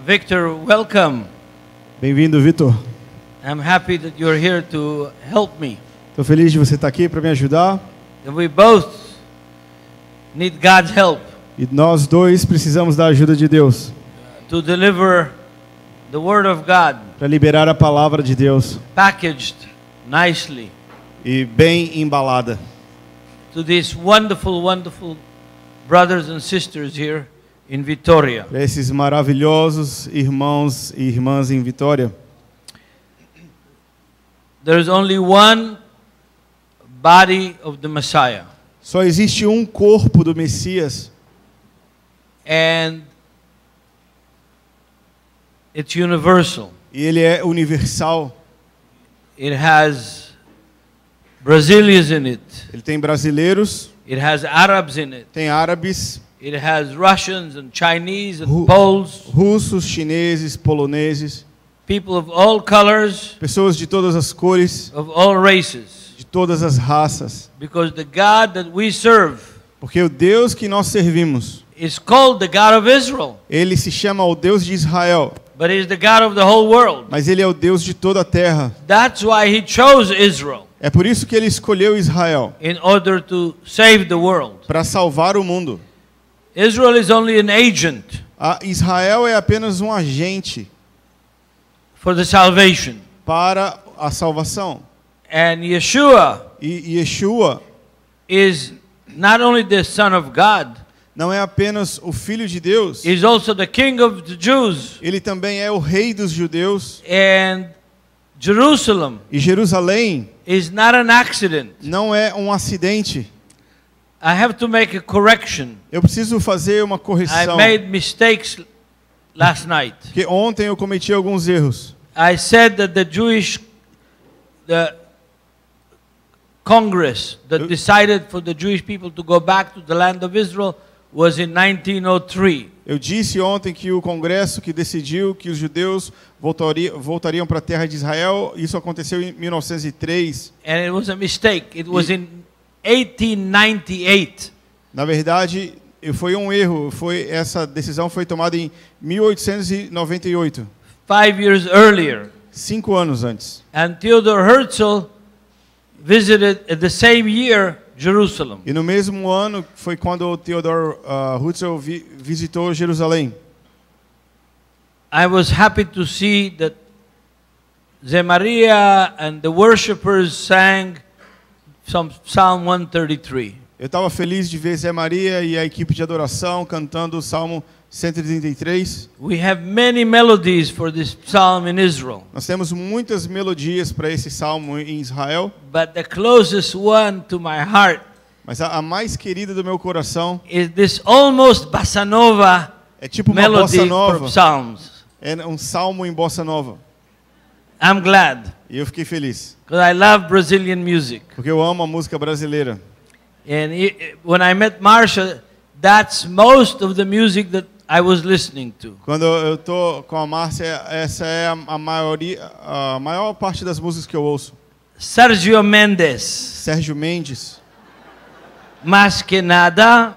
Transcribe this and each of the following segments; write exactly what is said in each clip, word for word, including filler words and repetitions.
Victor, welcome. Bem-vindo, Vitor. I'm happy that you're here to help me. Estou feliz de você estar aqui para me ajudar. And we both need God's help E nós dois precisamos da ajuda de Deus to deliver the Word of God, para liberar a palavra de Deus packaged nicely, e bem embalada to these wonderful, wonderful brothers and sisters here in Vitória. para esses maravilhosos irmãos e irmãs em Vitória. There's only one body of the Messiah, Só existe um corpo do Messias and it's universal. e ele é universal. It has Brazilians in it. Ele tem brasileiros, It has Arabs in it. tem árabes, It has Russians and Chinese and Ru- Poles, russos, chineses, poloneses, people of all colors, pessoas de todas as cores, of all races. de todas as raças. Because the God that we serve Porque o Deus que nós servimos, is called the God of Israel, ele se chama o Deus de Israel, but He is the God of the whole world. mas ele é o Deus de toda a terra. That's why He chose Israel É por isso que ele escolheu Israel, in order to save the world. para salvar o mundo. Israel is only an agent A Israel é apenas um agente for the salvation. para a salvação. And Yeshua E Yeshua is not only the Son of God, não é apenas o Filho de Deus, He is also the King of the Jews. ele também é o Rei dos judeus. And Jerusalem E Jerusalém is not an accident. não é um acidente. I have to make a correction. Eu preciso fazer uma I correção, made mistakes last night. porque ontem eu cometi alguns erros. I said that the Jewish the Congress that decided for the Jewish people to go back to the land of Israel was in nineteen oh three. Eu disse ontem que o Congresso que decidiu que os judeus voltaria, voltariam para a terra de Israel, isso aconteceu em mil novecentos e três. And it was a mistake. It was in eighteen ninety-eight. Na verdade, foi um erro. Foi, essa decisão foi tomada em mil oitocentos e noventa e oito, Five years earlier. cinco anos antes. And Theodor Herzl visited at the same year Jerusalem. E no mesmo ano foi quando o Theodor uh, Herzl vi, visitou Jerusalém. I was happy to see that Zé Maria and the worshippers sang some Psalm one thirty-three. Eu estava feliz de ver Zé Maria e a equipe de adoração cantando o Salmo cento e trinta e três. We have many melodies for this psalm in Israel, Nós temos muitas melodias para esse salmo em Israel, but the closest one to my heart mas a, a mais querida do meu coração is this almost bossa nova é tipo uma melody bossa nova. for psalms. É um salmo em bossa nova. I'm glad E eu fiquei feliz, because I love Brazilian music. porque eu amo a música brasileira. And it, when I met Marsha, that's most of the music that I was listening to. Quando eu tô com a Márcia, essa é a, a maioria, a maior parte das músicas que eu ouço. Sergio Mendes, Sérgio Mendes, Más que nada.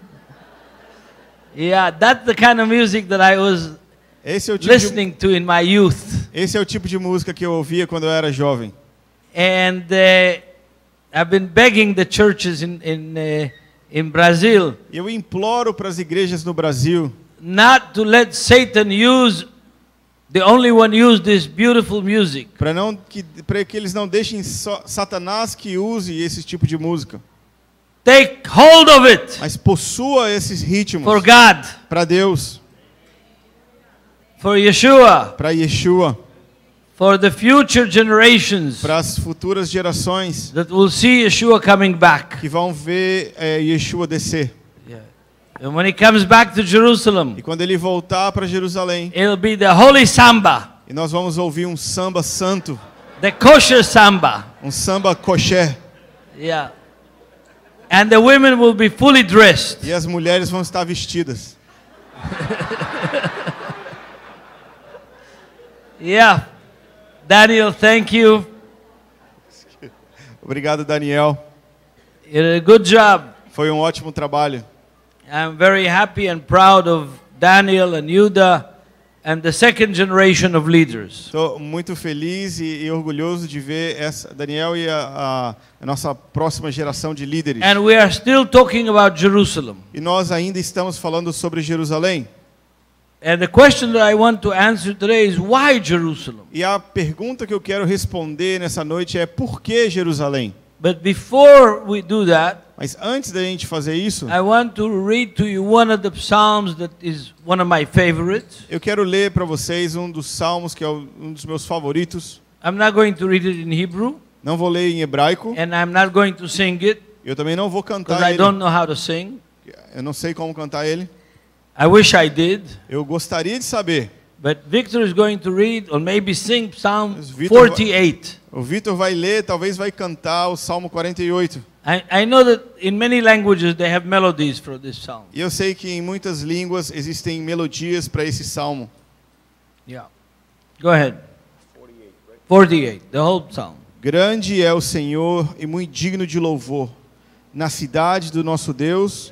Yeah, that's the kind of music that I was esse é o tipo de, listening to in my youth. esse é o tipo de música que eu ouvia quando eu era jovem. And uh, I've been begging the churches in in uh, in Brazil Eu imploro para as igrejas no Brasil not to let Satan use the only one use this beautiful music. para não que para que eles não deixem só Satanás que use esse tipo de música, Take hold of it mas possua esses ritmos for God, para Deus, for Yeshua, para Yeshua, for the future generations para as futuras gerações that will see Yeshua coming back. que vão ver é, Yeshua descer. Yeah. And when he comes back to Jerusalem, E quando ele voltar para Jerusalém, it'll be the holy samba, e nós vamos ouvir um samba santo, the kosher samba. um samba kosher, Yeah. And the women will be fully dressed. e as mulheres vão estar vestidas. Yeah. Daniel, thank you. Obrigado, Daniel. You did a good job. Foi um ótimo trabalho. I'm very happy and proud of Daniel and Yuda and the second generation of leaders. Estou muito feliz e, e orgulhoso de ver essa, Daniel e a, a, a nossa próxima geração de líderes. And we are still talking about Jerusalem. E nós ainda estamos falando sobre Jerusalém. And the question that I want to answer today is why Jerusalem? E a pergunta que eu quero responder nessa noite é por que Jerusalém? But before we do that, Mas antes da gente fazer isso, I want to read to you one of the psalms that is one of my favorites. eu quero ler para vocês um dos salmos que é um dos meus favoritos. I'm not going to read it in Hebrew, Não vou ler em hebraico. and I'm not going to sing it Eu também não vou because cantar I ele. don't know how to sing. Eu não sei como cantar ele. I wish I did. Eu gostaria de saber. But Victor is going to read or maybe sing Psalm Mas Victor forty-eight. O Vitor vai ler, talvez vai cantar o Salmo quarenta e oito. I, I know that in many languages they have melodies for this psalm. E eu sei que em muitas línguas existem melodias para esse salmo. Yeah. Go ahead. forty-eight, the whole psalm. Grande é o Senhor e muito digno de louvor na cidade do nosso Deus.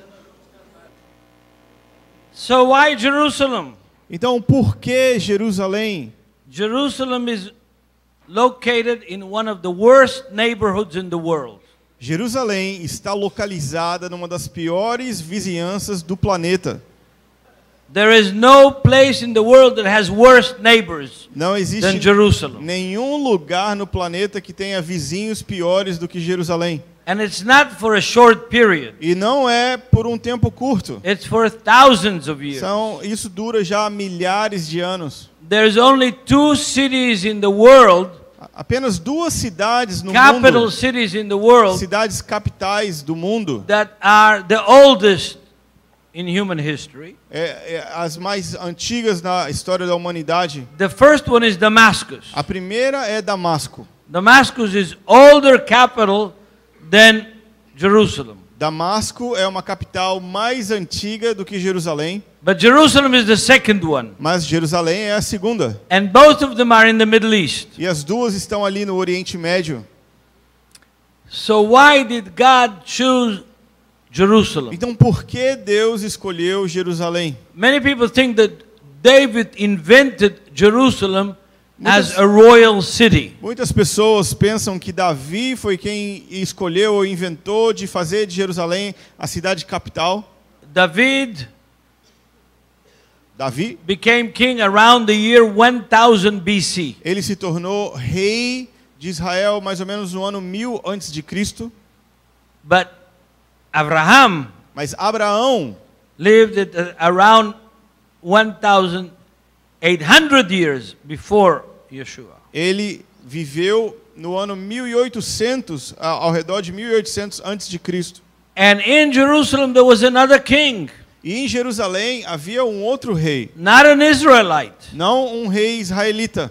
So why Jerusalem? Então, por que Jerusalém? Jerusalem is located in one of the worst neighborhoods in the world. Jerusalém está localizada numa das piores vizinhanças do planeta. There is no place in the world that has worse neighbors Não than existe Jerusalem. nenhum lugar no planeta que tenha vizinhos piores do que Jerusalém. And it's not for a short period. E não é por um tempo curto. It's for thousands of years. São, isso dura já milhares de anos. There's only two cities in the world, Apenas duas cidades no capital mundo, cities in the world, cidades capitais do mundo, that are the oldest in human history. é, é, as mais antigas na história da humanidade. The first one is Damascus. A primeira é Damasco. Damascus is older capital than Jerusalem. Damasco é uma capital mais antiga do que Jerusalém, But Jerusalem is the second one. mas Jerusalém é a segunda. And both of them are in the Middle East. E as duas estão ali no Oriente Médio. So why did God choose Jerusalem? Então, por que Deus escolheu Jerusalém? Many people think that David invented Jerusalem Muitas- as a royal city. Muitas pessoas pensam que Davi foi quem escolheu ou inventou de fazer de Jerusalém a cidade capital. David Davi, became king around the year one thousand B C. ele se tornou rei de Israel mais ou menos no ano mil antes de Cristo. But Abraham Mas Abraão lived at uh, around one thousand eight hundred years before Yeshua. ele viveu no ano mil e oitocentos, a- ao redor de mil e oitocentos antes de Cristo. And in Jerusalem there was another king, E em Jerusalém havia um outro rei, not an Israelite, não um rei israelita,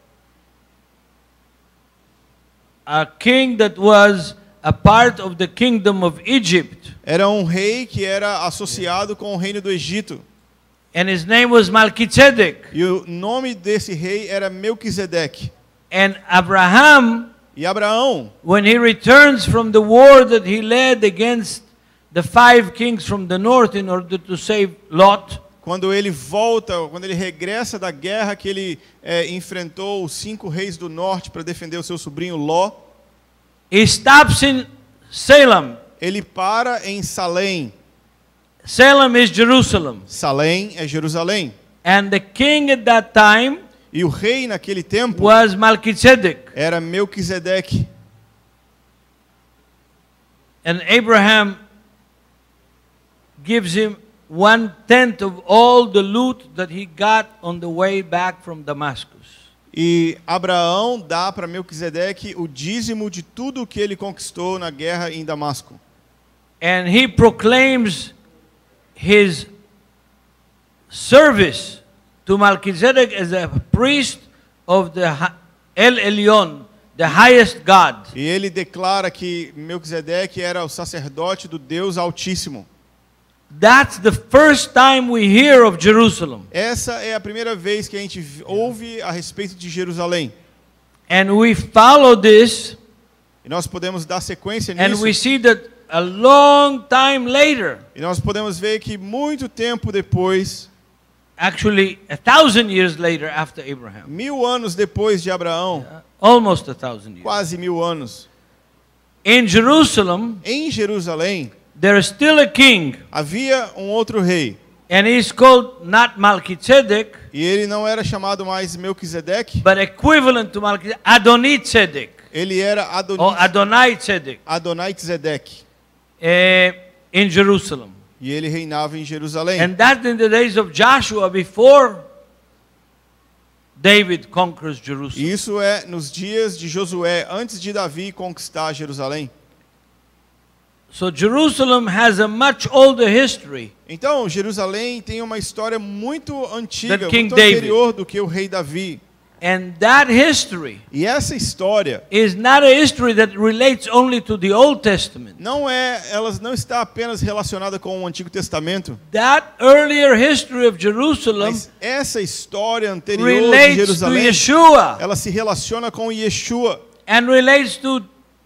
a king that was a part of the kingdom of Egypt, era um rei que era associado com o reino do Egito. and his name was Melchizedek. E o nome desse rei era Melquisedeque. And Abraham, E Abraão, when he returns from the war that he led against the five kings from the north in order to save Lot, quando ele volta, quando ele regressa da guerra que ele é, enfrentou os cinco reis do norte para defender o seu sobrinho Ló, he stops in Salem. ele para em Salém. Salem is Jerusalem. Salém é Jerusalém. And the king at that time E o rei naquele tempo was Melchizedek. era Melquisedeque. And Abraham gives him one tenth of all the loot that he got on the way back from Damascus. E Abraão dá para Melquisedeque o dízimo de tudo o que ele conquistou na guerra em Damasco. And he proclaims his service to Melchizedek as a priest of the Ha- El Elyon, the highest God. E ele declara que Melquisedeque era o sacerdote do Deus Altíssimo. That's the first time we hear of Jerusalem. Essa é a primeira vez que a gente ouve a respeito de Jerusalém. And we follow this, E nós podemos dar sequência and nisso. we see that a long time later, E nós podemos ver que muito tempo depois, actually a thousand years later after Abraham. Mil anos depois de Abraão, Almost a thousand years. quase mil anos, In Jerusalem, em Jerusalém, there is still a king, havia um outro rei. and he's called not Melchizedek, E ele não era chamado mais Melquisedeque, but equivalent to Melchizedek, Adoni-Tzedek, ele era or Adoni, Adonai-Tzedek, Adonai-Tzedek. uh, in Jerusalem. E ele reinava em Jerusalém. And that in the days of Joshua, before David conquers Jerusalem. E isso é nos dias de Josué, antes de Davi conquistar Jerusalém. So Jerusalem has a much older history Então, Jerusalém tem uma história muito antiga, Than King muito David. anterior do que o rei Davi. And that history E essa história is not a history that relates only to the Old Testament. não é, ela não está apenas relacionada com o Antigo Testamento, That earlier history of Jerusalem mas essa história anterior de relates to Jerusalém, Yeshua ela se relaciona com Yeshua and relates to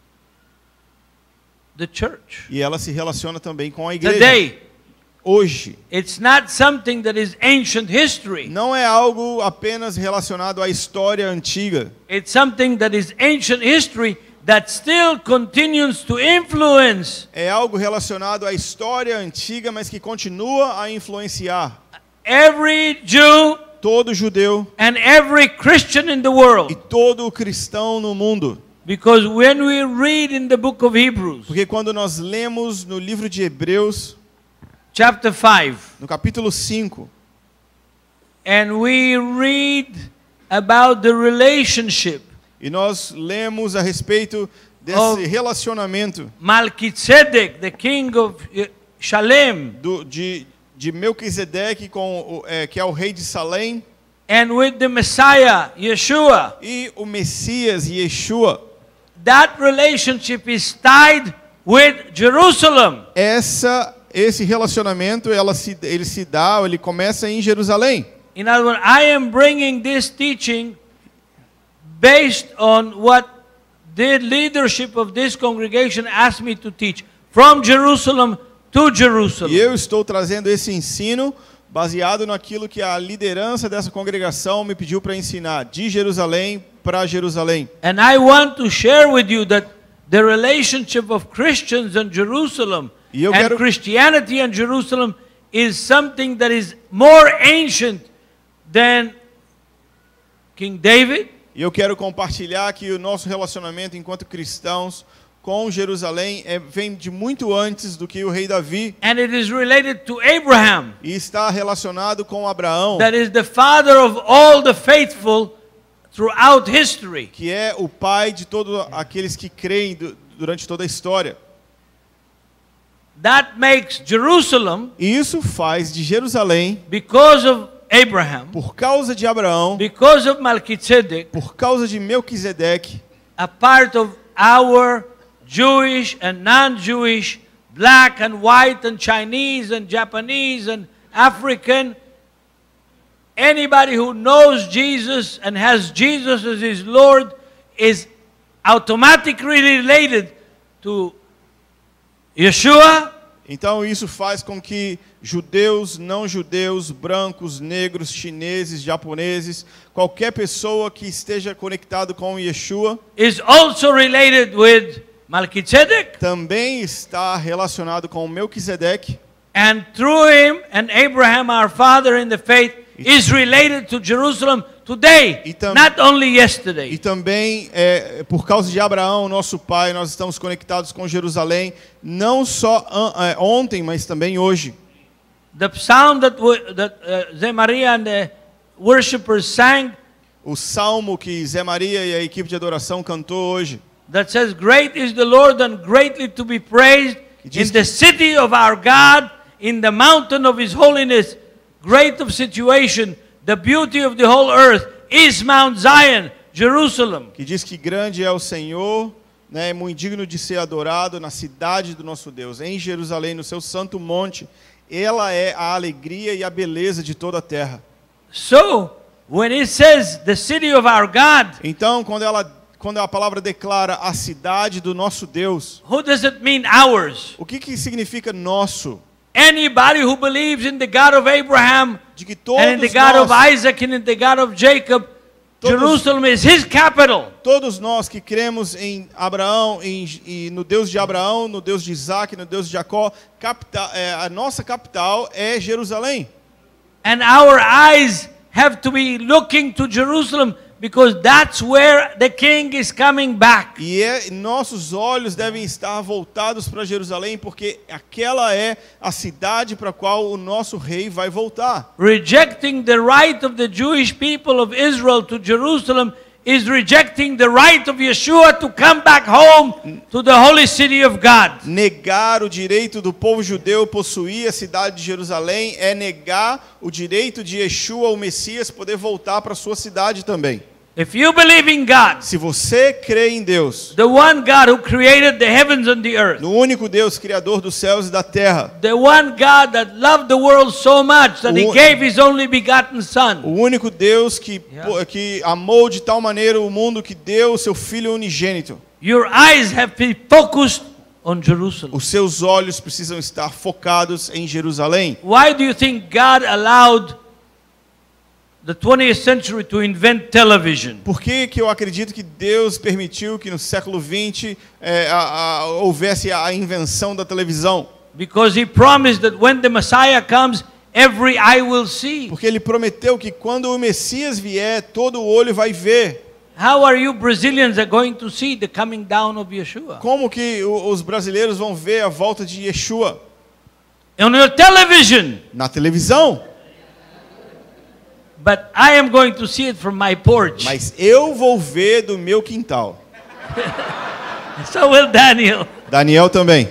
the church. e ela se relaciona também com a igreja. Today, Hoje, it's not something that is ancient history. não é algo apenas relacionado à história antiga. It's something that is ancient history that still continues to influence É algo relacionado à história antiga, mas que continua a influenciar every Jew todo judeu and every Christian in the e world. todo cristão no mundo. Because when we read in the book of Hebrews, Porque quando nós lemos no livro de Hebreus, chapter five, no capítulo cinco, and we read about the relationship e nós lemos a respeito desse Of- relacionamento Melchizedek, the king of uh, Shalem, do, de, de Melquisedeque, com o, é, que é o rei de Salém, and with the Messiah, Yeshua, e o Messias, Yeshua. that relationship is tied with Jerusalem. Essa, esse relacionamento, ela se, ele se dá, ele começa em Jerusalém. In other words, I am bringing this teaching based on what the leadership of this congregation asked me to teach, from Jerusalem to Jerusalem. E eu estou trazendo esse ensino baseado naquilo que a liderança dessa congregação me pediu para ensinar, de Jerusalém para Jerusalém. And I want to share with you that the relationship of Christians and Jerusalem E eu and quero- Christianity and Jerusalem is something that is more ancient than King David, E eu quero compartilhar que o nosso relacionamento enquanto cristãos com Jerusalém é, vem de muito antes do que o rei Davi, and it is related to Abraham, e está relacionado com Abraão, that is the father of all the faithful throughout history. que é o pai de todos aqueles que creem du- durante toda a história. That makes Jerusalem, E isso faz de Jerusalém, because of Abraham, por causa de Abraão, because of Melchizedek, por causa de Melquisedeque, a part of our Jewish and non-Jewish, black and white and Chinese and Japanese and African, anybody who knows Jesus and has Jesus as his Lord is automatically related to Yeshua, Então isso faz com que judeus, não judeus, brancos, negros, chineses, japoneses, qualquer pessoa que esteja conectado com Yeshua, is also related with Melchizedek, também está relacionado com Melquisedeque, and through him and Abraham, our father in the faith, is related to Jerusalem today, E tam- not only e yesterday. também é, por causa de Abraão, nosso pai, nós estamos conectados com Jerusalém, não só an- é, ontem, mas também hoje. The psalm that, we, that uh, Zechariah and the worshippers sang, O salmo que Zé Maria e a equipe de adoração cantou hoje, that says, "Great is the Lord and greatly to be praised diz in the city of our God, in the mountain of his holiness, great of situation, the beauty of the whole earth is Mount Zion, Jerusalem." que diz que grande é o Senhor, né, é muito digno de ser adorado na cidade do nosso Deus, em Jerusalém, no seu santo monte. Ela é a alegria e a beleza de toda a terra. So, when it says the city of our God, Então, quando ela quando a palavra declara a cidade do nosso Deus, who does it mean ours? o que que significa nosso? anybody who believes in the God of Abraham de que and in the todos God of nós, Isaac and in the God of Jacob, Todos- Jerusalem is his capital. todos nós que cremos em Abraão, em, e no Deus de Abraão, no Deus de Isaac, no Deus de Jacó, capta, é, a nossa capital é Jerusalém. And our eyes have to be looking to Jerusalem because that's where the king is coming back. E é, nossos olhos devem estar voltados para Jerusalém, porque aquela é a cidade para a qual o nosso rei vai voltar. Rejecting the right of the Jewish people of Israel to Jerusalem is rejecting the right of Yeshua to come back home to the holy city of God. Negar o direito do povo judeu possuir a cidade de Jerusalém é negar o direito de Yeshua, o Messias, poder voltar para a sua cidade também. If you believe in God, Se você crê em Deus, the one God who created the heavens and the earth, no único Deus criador dos céus e da terra, the one God that loved the world so much that he O- gave his only begotten Son, o único Deus que, Yeah. que amou de tal maneira o mundo que deu o seu Filho unigênito, your eyes have been focused on Jerusalem. os seus olhos precisam estar focados em Jerusalém. Why do you think God allowed the twentieth century to invent television? Por que que eu acredito que Deus permitiu que no século vinte é, a, a, houvesse a invenção da televisão? Because he promised that when the Messiah comes, every eye will see. Porque Ele prometeu que quando o Messias vier, todo olho vai ver. How are you Brazilians are going to see the coming down of Yeshua? Como que o- os brasileiros vão ver a volta de Yeshua? On your television. Na televisão. But I am going to see it from my porch. Mas eu vou ver do meu quintal. So will Daniel. Daniel também.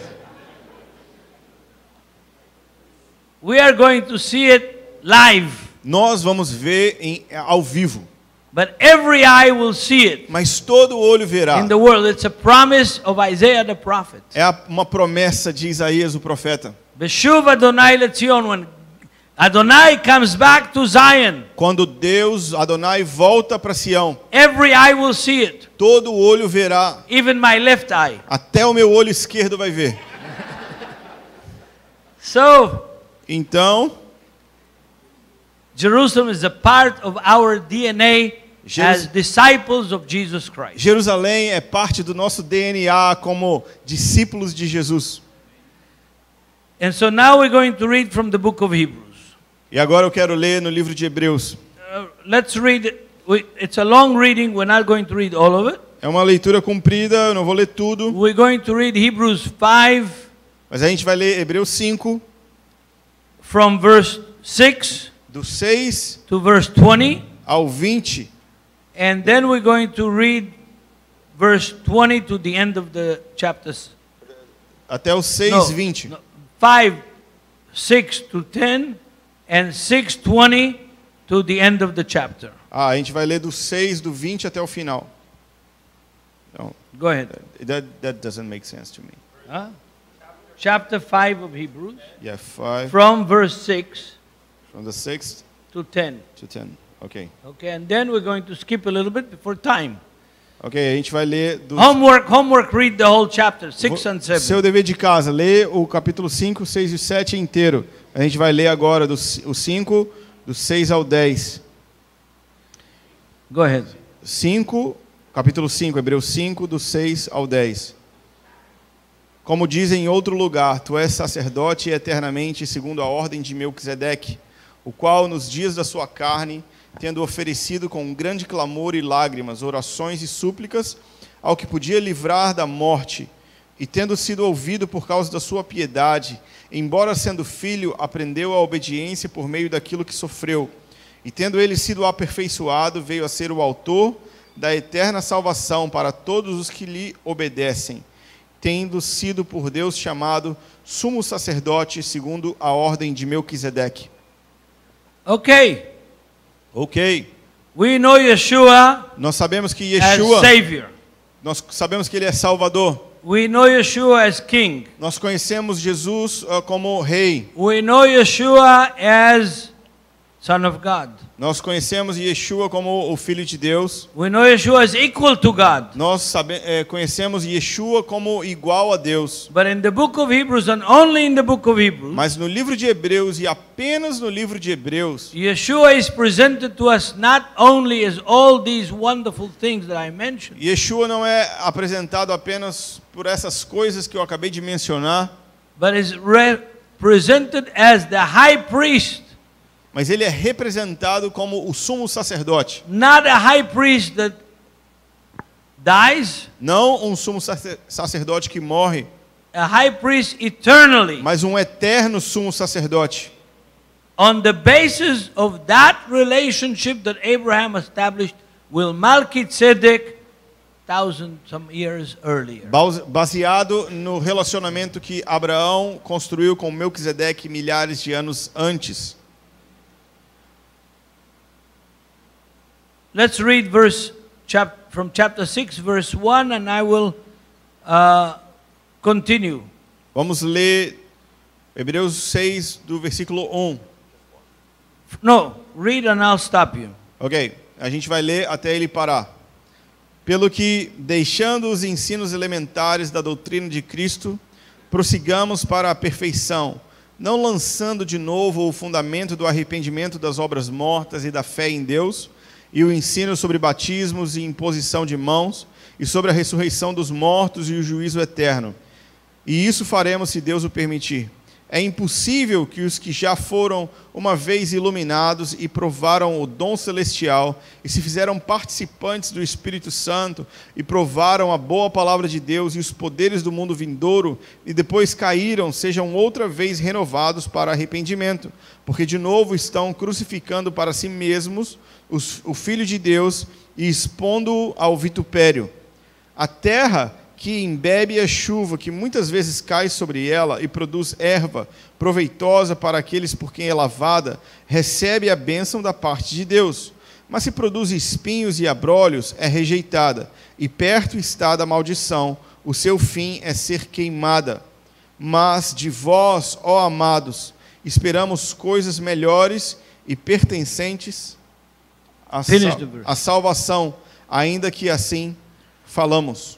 We are going to see it live. Nós vamos ver em, ao vivo. But every eye will see it. Mas todo olho verá. In the world, it's a promise of Isaiah the prophet. É a- uma promessa de Isaías, o profeta. Beshuv Adonai LeZion, when Adonai comes back to Zion, Quando Deus, Adonai, volta para Sião, every eye will see it, todo olho verá. even my left eye. Até o meu olho esquerdo vai ver. So, Então, Jerusalem is a part of our D N A Jerus- as disciples of Jesus Christ. Jerusalém é parte do nosso D N A como discípulos de Jesus. And so now we're going to read from the book of Hebrews. E agora eu quero ler no livro de Hebreus. Uh, let's read it. We, it's a long reading. We're not going to read all of it. É uma leitura comprida, eu não vou ler tudo, We're going to read Hebrews five mas a gente vai ler Hebreus cinco, from verse six do seis to verse twenty. ao vinte, And then we're going to read verse twenty to the end of the chapter. até o seis, No, vinte. no, five, six to ten, and six twenty to the end of the chapter. Ah, a gente vai ler do seis, do vinte até o final. Não, Go ahead. that, that doesn't make sense to me. Huh? Chapter five of Hebrews, Yeah, five, from verse six from the sixth to ten. to ten. Ok. Okay, and then we're going to skip a little bit before time. Ok, a gente vai ler do Homework, homework, read the whole chapter, six and seven. seu dever de casa, lê o capítulo cinco, seis e sete inteiro. A gente vai ler agora do c- o cinco, do seis ao dez. Go ahead. cinco, capítulo cinco, Hebreus cinco, do seis ao dez. Como dizem em outro lugar, tu és sacerdote eternamente segundo a ordem de Melquisedeque, o qual nos dias da sua carne, tendo oferecido com grande clamor e lágrimas, orações e súplicas, ao que podia livrar da morte, e tendo sido ouvido por causa da sua piedade, embora sendo filho, aprendeu a obediência por meio daquilo que sofreu, e tendo ele sido aperfeiçoado, veio a ser o autor da eterna salvação para todos os que lhe obedecem, tendo sido por Deus chamado sumo sacerdote segundo a ordem de Melquisedeque. Okay, Ok, we know Yeshua nós sabemos que as Yeshua, Savior. nós sabemos que ele é Salvador. We know Yeshua as King. Nós conhecemos Jesus ah, como Rei. We know Yeshua as Son of God. Nós conhecemos Yeshua como o Filho de Deus. We know Yeshua is equal to God. Nós sabe, é, conhecemos Yeshua como igual a Deus. But in the book of Hebrews and only in the book of Hebrews, Mas no livro de Hebreus e apenas no livro de Hebreus, Yeshua is presented to us not only as all these wonderful things that I mentioned, Yeshua não é apresentado apenas por essas coisas que eu acabei de mencionar, but is represented as the high priest. mas ele é representado como o sumo sacerdote. Not a high priest that dies, Não um sumo sacer- sacerdote que morre, a high priest eternally. mas um eterno sumo sacerdote. On the basis of that relationship that Abraham established with Melchizedek thousand some years earlier. Base- Baseado no relacionamento que Abraão construiu com Melquisedeque milhares de anos antes. Let's read verse chap, from chapter six, verse one, and I will uh, continue. Vamos ler Hebreus seis, do versículo um. No, read and I'll stop you. Ok, a gente vai ler até ele parar. Pelo que, deixando os ensinos elementares da doutrina de Cristo, prossigamos para a perfeição, não lançando de novo o fundamento do arrependimento das obras mortas e da fé em Deus, e o ensino sobre batismos e imposição de mãos, e sobre a ressurreição dos mortos e o juízo eterno. E isso faremos se Deus o permitir. É impossível que os que já foram uma vez iluminados e provaram o dom celestial e se fizeram participantes do Espírito Santo e provaram a boa palavra de Deus e os poderes do mundo vindouro e depois caíram, sejam outra vez renovados para arrependimento, porque de novo estão crucificando para si mesmos os, o Filho de Deus e expondo-o ao vitupério. A terra que embebe a chuva, que muitas vezes cai sobre ela e produz erva proveitosa para aqueles por quem é lavada, recebe a bênção da parte de Deus. Mas se produz espinhos e abrolhos, é rejeitada, e perto está da maldição, o seu fim é ser queimada. Mas de vós, ó amados, esperamos coisas melhores e pertencentes à, sal à salvação, ainda que assim falamos.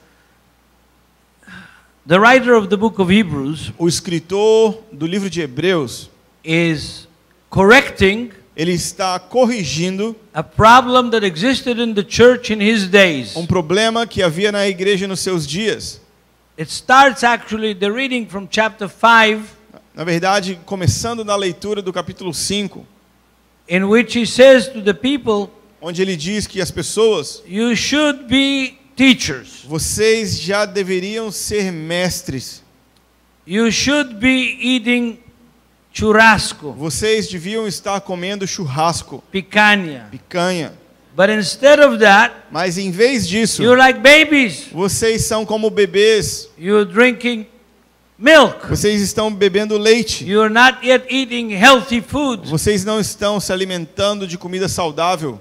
The writer of the book of Hebrews O escritor do livro de Hebreus, is correcting ele está corrigindo a problem that existed in the church in his days. um problema que havia na igreja nos seus dias. It starts actually the reading from chapter five, Na verdade, começando na leitura do capítulo cinco, in which he says to the people, onde ele diz que as pessoas, you should be teachers. vocês já deveriam ser mestres. You should be eating churrasco, Vocês deviam estar comendo churrasco, picanha. picanha. But instead of that, Mas em vez disso, you're like babies. vocês são como bebês. You're drinking milk. Vocês estão bebendo leite. You're not yet eating healthy food. Vocês não estão se alimentando de comida saudável.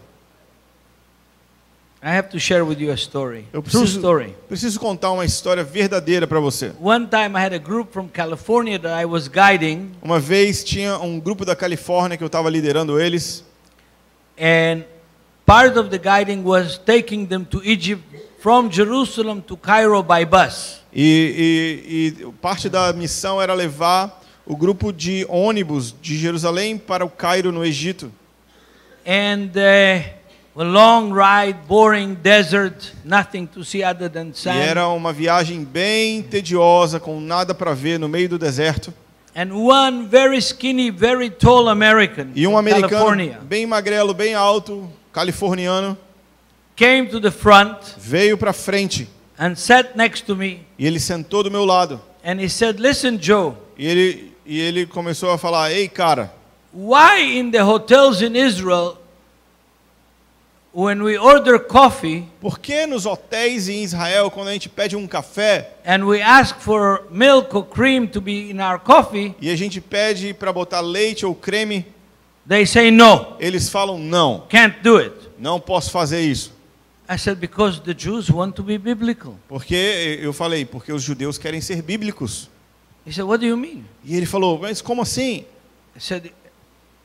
I have to share with you a story. Eu True preciso, story. preciso contar uma história verdadeira para você. One time I had a group from California that I was guiding, Uma vez tinha um grupo da Califórnia que eu estava liderando eles. and part of the guiding was taking them to Egypt from Jerusalem to Cairo by bus. E, e, e parte da missão era levar o grupo de ônibus de Jerusalém para o Cairo, no Egito. And uh, a long ride, boring desert, nothing to see other than E sand. era uma viagem bem tediosa, com nada para ver no meio do deserto. And one very skinny, very tall American E um from americano California bem magrelo, bem alto, californiano, came to the front veio para frente. and sat next to me. E ele sentou do meu lado. And he said, listen, Joe, E ele, e ele começou a falar: ei, cara, why in the hotels in Israel, when we order coffee por que nos hotéis em Israel, quando a gente pede um café and we ask for milk or cream to be in our coffee, e a gente pede para botar leite ou creme, they say no, eles falam não, can't do it? não posso fazer isso? I said, because the Jews want to be biblical. Porque eu falei, porque os judeus querem ser bíblicos. He said, what do you mean? E ele falou: mas como assim? I said,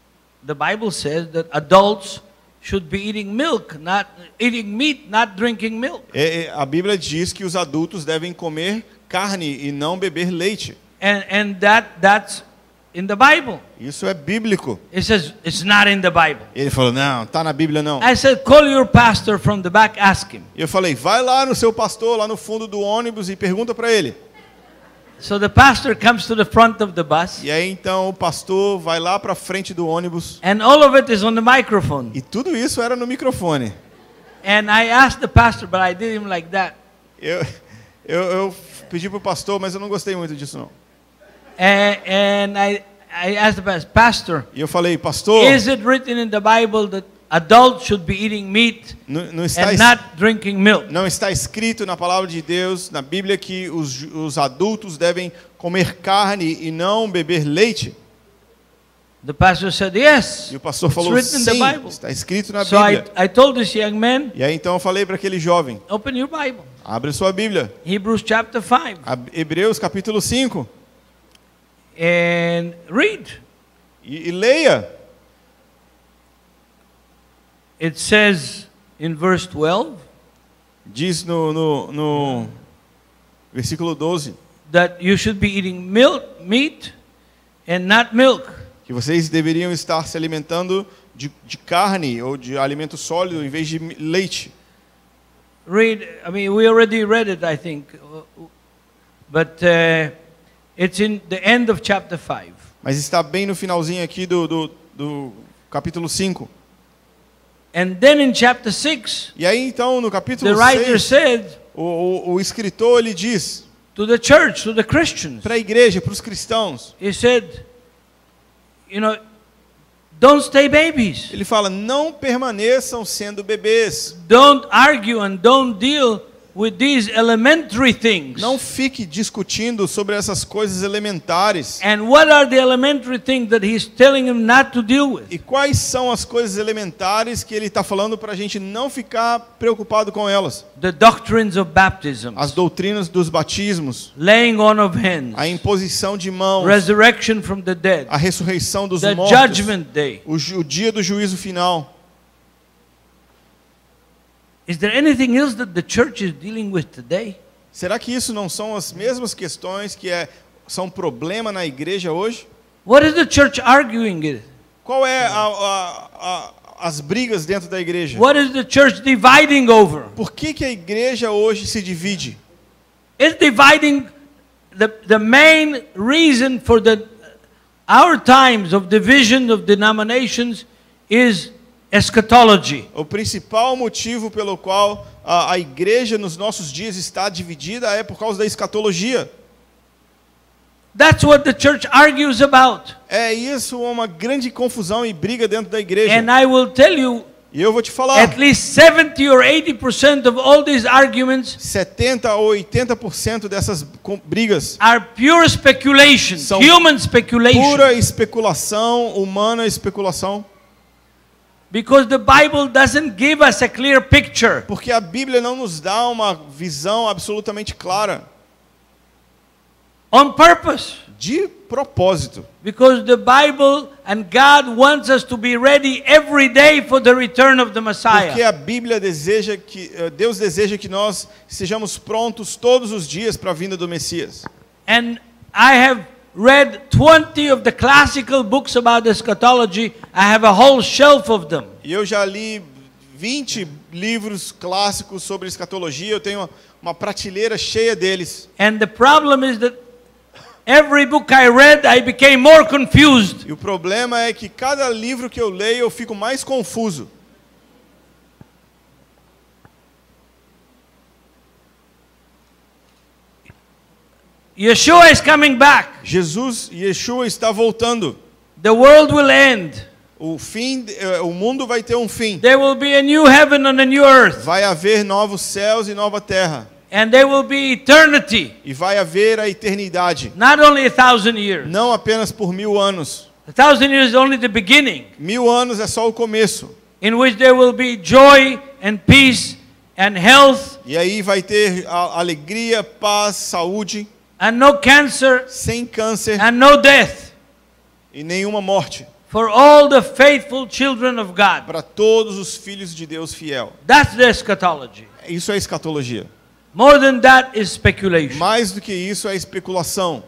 the Bible says that adults should be eating milk, not eating meat, not drinking milk. É, é, a Bíblia diz que os adultos devem comer carne e não beber leite. And and that that's in the Bible. Isso é bíblico. It says it's not in the Bible. Ele falou, não, tá na Bíblia não. I said, call your pastor from the back, ask him. Eu falei, vai lá no seu pastor, lá no fundo do ônibus e pergunta para ele. So the pastor comes to the front of the bus, E aí então o pastor vai lá para frente do ônibus and all of it is on the microphone. e tudo isso era no microfone. And I asked the pastor, but I did him like that. Eu, eu, eu pedi pro pastor, mas eu não gostei muito disso não. And, and I, I asked the pastor, Pastor, E eu falei, pastor, is it written in the Bible that adults should be eating meat não, não, está, and es- not drinking milk? não está escrito na palavra de Deus, na Bíblia, que os, os adultos devem comer carne e não beber leite? The pastor said, yes, E o pastor falou, written in the sim, Bible. está escrito na So I, Bíblia. I told this young man, E aí então eu falei para aquele jovem, open your Bible. abre sua Bíblia, Hebrews chapter five. a- Hebreus capítulo cinco, And read. e, e leia. It says in verse twelve Diz no, no, no versículo doze, that you should be eating milk, meat and not milk. que vocês deveriam estar se alimentando de, de carne ou de alimento sólido em vez de mi- leite. Read, I mean, we already read it, I think. But uh, it's in the end of chapter five. Mas está bem no finalzinho aqui do, do, do capítulo cinco. And then in chapter six, E aí então no the capítulo writer seis, said o, o, o escritor ele diz to the church, to the Christians, para a igreja, para os cristãos, he said, you know, don't stay babies. ele fala, não permaneçam sendo bebês. Don't argue and don't deal with these elementary things. Não fique discutindo sobre essas coisas elementares. And what are the elementary things that he's telling him not to deal with? E quais são as coisas elementares que ele está falando para a gente não ficar preocupado com elas? The doctrines of baptism, As doutrinas dos batismos, laying on of hands, a imposição de mãos, resurrection from the dead, a ressurreição dos the mortos, judgment day. o, ju- o dia do juízo final. Is there anything else that the church is dealing with today? Será que isso não são as mesmas questões que é, são problema na igreja hoje? What is the church arguing it? Qual é a, a, a, as brigas dentro da igreja? What is the church dividing over? Por que, que a igreja hoje se divide? It's dividing the, the main reason for the our times of division of denominations is eschatology. O principal motivo pelo qual a, a igreja nos nossos dias está dividida é por causa da escatologia. That's what the church argues about. É isso uma grande confusão e briga dentro da igreja. And I will tell you, E eu vou te falar, at least seventy or eighty percent of all these arguments setenta ou oitenta por cento dessas com- brigas are pure speculation, São human speculation. pura especulação, humana especulação, Because the Bible doesn't give us a clear picture. porque a Bíblia não nos dá uma visão absolutamente clara, On purpose. de propósito. Because the Bible and God wants us to be ready every day for the return of the Porque Messiah. a Bíblia deseja que eh, Deus deseja que nós estejamos prontos todos os dias para a vinda do Messias. And I have read twenty of the classical books about eschatology. I have a whole shelf of them. E eu já li vinte livros clássicos sobre escatologia, eu tenho uma, uma prateleira cheia deles. And the problem is that every book I read, I became more confused. E o problema é que cada livro que eu leio eu fico mais confuso. Yeshua is coming back. Jesus, Yeshua está voltando. The world will end. O fim, eh, o mundo vai ter um fim. There will be a new heaven and a new earth. Vai haver novos céus e nova terra. And there will be eternity. E vai haver a eternidade. Not only a thousand years. Não apenas por mil anos. A thousand years is only the beginning, Mil anos é só o começo. in which there will be joy and peace and health E aí vai ter a alegria, paz, saúde, and no cancer sem câncer and no death. e nenhuma morte. for all the faithful children of God. para todos os filhos de Deus fiel. That's the eschatology. Isso é escatologia. More than that is speculation. Mais do que isso é especulação.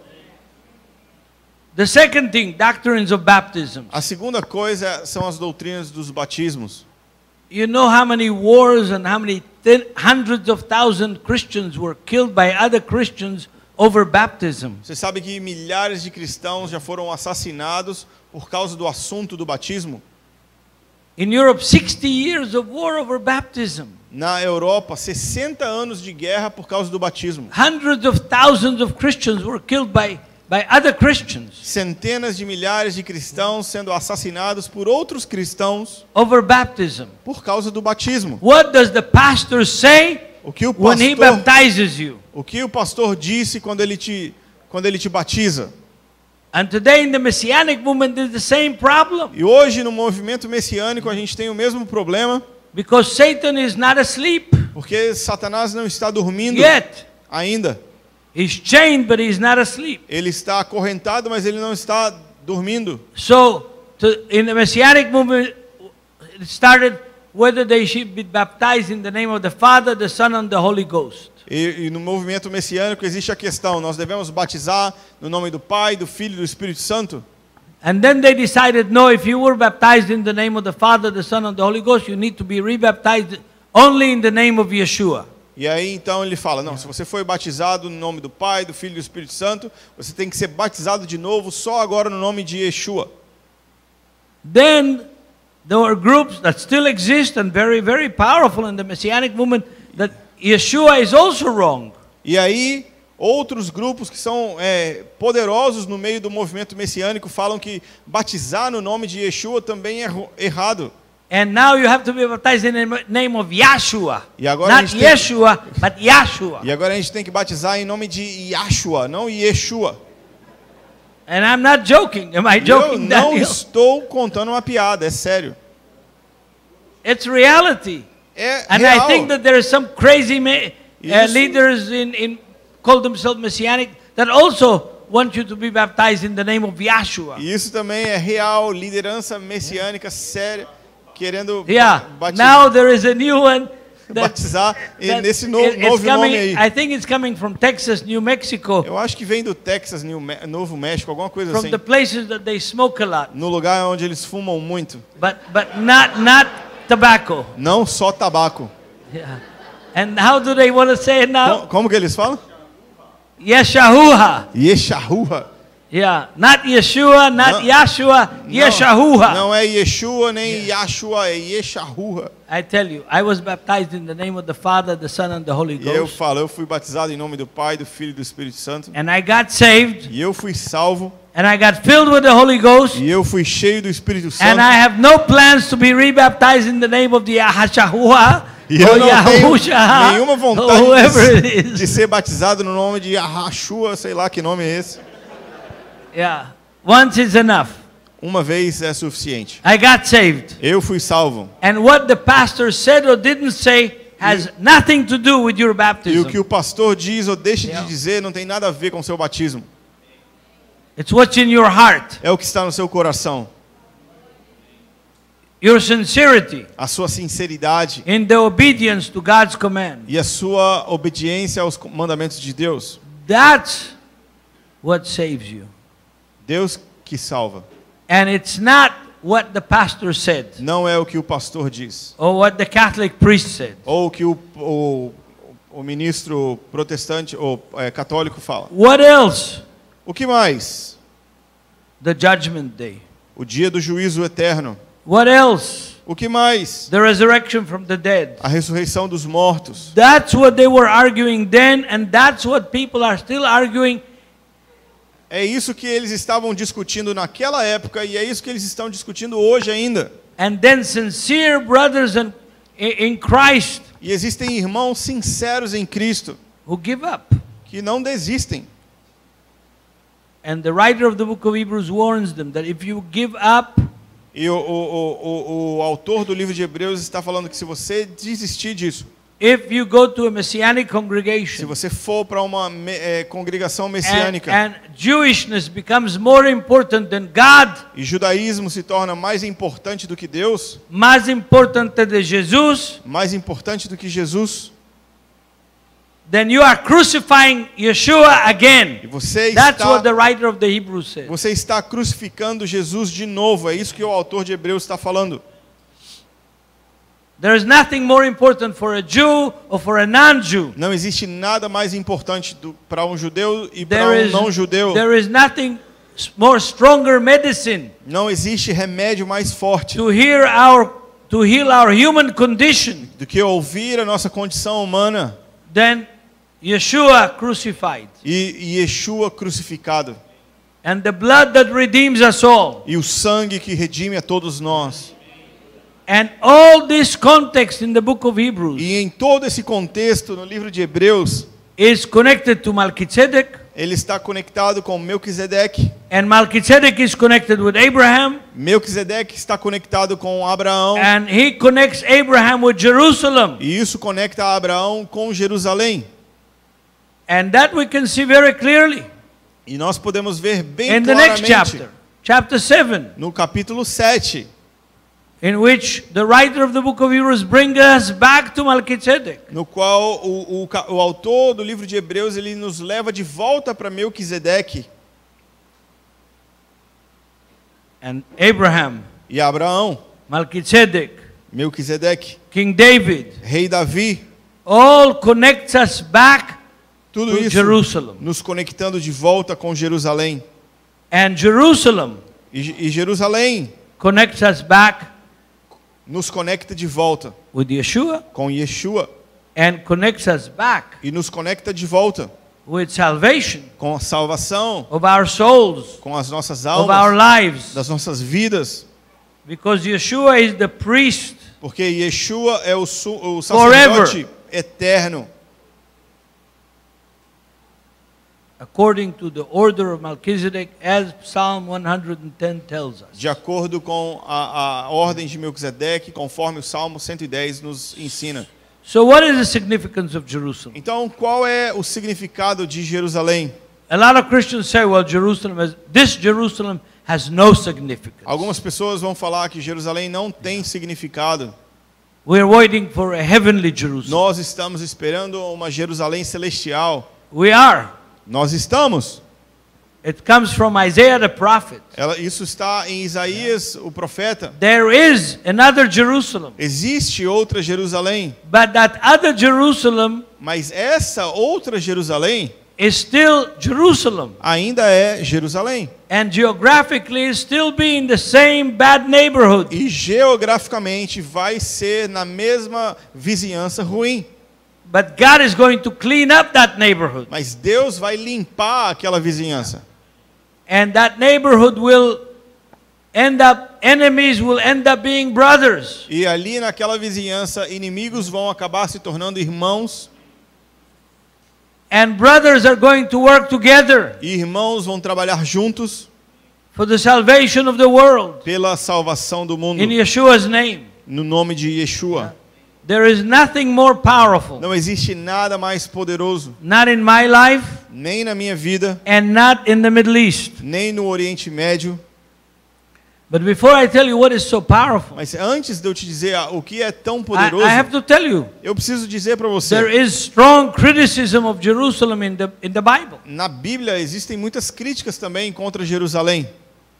The second thing, doctrines of baptism. A segunda coisa são as doutrinas dos batismos. You know how many wars and how many ten, hundreds of thousands Christians were killed by other Christians over baptism. Você sabe que milhares de cristãos já foram assassinados por causa do assunto do batismo? In Europe, sixty years of war over baptism. Na Europa, sessenta anos de guerra por causa do batismo. Hundreds of thousands of Christians were killed by, by other Christians Centenas de milhares de cristãos sendo assassinados por outros cristãos over baptism. por causa do batismo. What does the pastor say O que o when he pastor, baptizes you? o que o pastor disse quando ele te quando ele te batiza? And today in the Messianic movement there's the same problem. E hoje no movimento messiânico a gente tem o mesmo problema, Because Satan is not asleep porque Satanás não está dormindo yet. ainda. He's chained, but he's not asleep. Ele está acorrentado, mas ele não está dormindo. So, to, in the Messianic movement, it started whether they should be baptized in the name of the Father, the Son, and the Holy Ghost. E, e no movimento messiânico existe a questão: nós devemos batizar no nome do Pai, do Filho e do Espírito Santo? And then they decided, no, if you were baptized in the name of the Father, the Son, and the Holy Ghost, you need to be rebaptized only in the name of Yeshua. E aí então ele fala: não, se você foi batizado no nome do Pai, do Filho e do Espírito Santo, você tem que ser batizado de novo só agora no nome de Yeshua. Then there were groups that still exist and very, very powerful in the Messianic movement that Yeshua is also wrong. E aí outros grupos que são é, poderosos no meio do movimento messiânico falam que batizar no nome de Yeshua também é errado. And now you have to be baptized in the name of Yahshua. E agora a Not gente tem- Yeshua, but Yahshua. E agora a gente tem que batizar em nome de Yahshua, não Yeshua. And I'm not joking. Am I E eu joking, não Daniel? estou contando uma piada, é sério. It's reality. É And real. I think that there are some crazy ma- uh, Isso. leaders in, in call themselves Messianic that also want you to be baptized in the name of Yahshua. E isso também é real, liderança messiânica séria, querendo Yeah. bati- Now there is a new one. That, batizar e that nesse no, it- it's novo coming, nome aí. I think it's coming from Texas, New Mexico, Eu acho que vem do Texas, New Me- Novo México, alguma coisa from assim. the places that they smoke a lot, No lugar onde eles fumam muito. but but not not tobacco. Não só tabaco. Yeah. And how do they want to say it now? Como, como que eles falam? Yeshahuha. Yeshua. Yeah, not Yeshua, not No. Yahshua, Yeshahuha. Não é Yeshua nem Yahshua, é Yeshua. I tell you, I was baptized in the name of the Father, the Son, and the Holy E eu Ghost. falo, eu fui batizado em nome do Pai, do Filho e do Espírito Santo. And I got saved, E eu fui salvo. and I got filled with the Holy Ghost, E eu fui cheio do Espírito and Santo. I have no plans to be rebaptized in the name of the Yahshua, E eu or não tenho Yahusha, nenhuma or vontade whoever de, it de is. ser batizado no nome de Yahshua, sei lá que nome é esse. Yeah, once is enough. Uma vez é suficiente. I got saved. Eu fui salvo. And what the pastor said or didn't say has nothing to do with your E o baptism. que o pastor diz ou deixa Yeah. de dizer não tem nada a ver com o seu batismo. It's what's in your heart, É o que está no seu coração. your sincerity A sua sinceridade in the obedience to God's command. e a sua obediência aos mandamentos de Deus. That's what saves you. Deus que salva. And it's not what the pastor said Não é o que o pastor diz. or what the Catholic priest said. Ou o que o, o, o ministro protestante ou é, católico fala. What else? O que mais? The judgment day. O dia do juízo eterno. What else? O que mais? The resurrection from the dead. A ressurreição dos mortos. That's what they were arguing then, and that's what people are still arguing. É isso que eles estavam discutindo naquela época e é isso que eles estão discutindo hoje ainda. And then sincere brothers and, in Christ E existem irmãos sinceros em Cristo who give up. que não desistem. And the writer of the book of Hebrews warns them that if you give up, E o, o, o, o, o autor do livro de Hebreus está falando que se você desistir disso, if you go to a Messianic Se congregation você for para uma me- eh, congregação and, messiânica and Jewishness becomes more important than God, e judaísmo se torna mais importante do que Deus, más importante de Jesus, mais importante do que Jesus, then you are crucifying Yeshua again. e você That's what the está, writer of the Hebrews said. você está crucificando Jesus de novo. É isso que o autor de Hebreus está falando. There is nothing more important for a Jew or for a non-Jew. Não existe nada mais importante para um judeu e para There um is, não judeu. there is nothing s- more stronger medicine Não existe remédio mais forte to hear our to heal our human condition do que ouvir a nossa condição humana than Yeshua crucified e, e Yeshua crucificado. and the blood that redeems us all. E o sangue que redime a todos nós. And all this context in the book of Hebrews E em todo esse contexto, no livro de Hebreus, is connected to Melchizedek, ele está conectado com Melquisedeque. and Melchizedek is connected with Abraham, Melquisedeque está conectado com Abraão. and he connects Abraham with Jerusalem. E isso conecta Abraão com Jerusalém. And that we can see very clearly E nós podemos ver bem in the next claramente chapter, chapter seven, no capítulo sete, in which the writer of the book of Hebrews brings us back to Melchizedek. no qual o, o, ca- o autor do livro de Hebreus ele nos leva de volta para Melquisedeque And Abraham, e Abraão. Melchizedek, Melquisedeque, King David, rei Davi, all connects us back tudo to isso Jerusalem. nos conectando de volta com Jerusalém. And Jerusalem E, e Jerusalém connects us back nos conecta de volta with Yeshua com Yeshua and connects us back e nos conecta de volta with salvation com a salvação, of our souls, com as nossas of our almas, lives. das nossas vidas, Because Yeshua is the priest porque Yeshua é o, su- o sacerdote eterno, according to the order of Melchizedek, as Psalm one hundred ten tells us. de acordo com a, a ordem de Melquisedeque, conforme o Salmo cento e dez nos ensina. So what is the significance of Jerusalem? Então, qual é o significado de Jerusalém? A lot of Christians say, well, Jerusalem is, this Jerusalem has no significance. Algumas pessoas vão falar que Jerusalém não tem significado. We're waiting for a heavenly Jerusalem. Nós estamos esperando uma Jerusalém celestial. We are. Nós estamos. It comes from Isaiah the prophet. Ela, isso está em Isaías, o profeta. There is another Jerusalem, Existe outra Jerusalém, but that other Jerusalem mas essa outra Jerusalém is still Jerusalem, ainda é Jerusalém. and geographically is still being the same bad neighborhood. E geograficamente vai ser na mesma vizinhança ruim. But God is going to clean up that neighborhood, Mas Deus vai limpar aquela vizinhança. and that neighborhood will end up, enemies will end up being brothers. E ali naquela vizinhança, inimigos vão acabar se tornando irmãos. And brothers are going to work together E irmãos vão trabalhar juntos for the salvation of the world pela salvação do mundo. in Yeshua's name. No nome de Yeshua. There is nothing more powerful, Não existe nada mais poderoso, not in my life nem na minha vida, and not in the Middle East. nem no Oriente Médio. But before I tell you what is so powerful, Mas antes de eu te dizer ah, o que é tão I, poderoso, I have to tell you, eu preciso dizer para there você. is strong criticism of Jerusalem in the, in the Bible. Na Bíblia existem muitas críticas também contra Jerusalém.